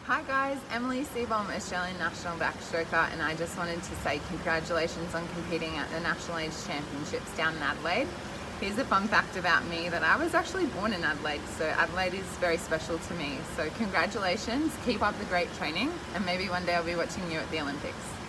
Hi guys, Emily Seebohm, Australian National Backstroker, and I just wanted to say congratulations on competing at the National Age Championships down in Adelaide. Here's a fun fact about me, that I was actually born in Adelaide, so Adelaide is very special to me. So congratulations, keep up the great training, and maybe one day I'll be watching you at the Olympics.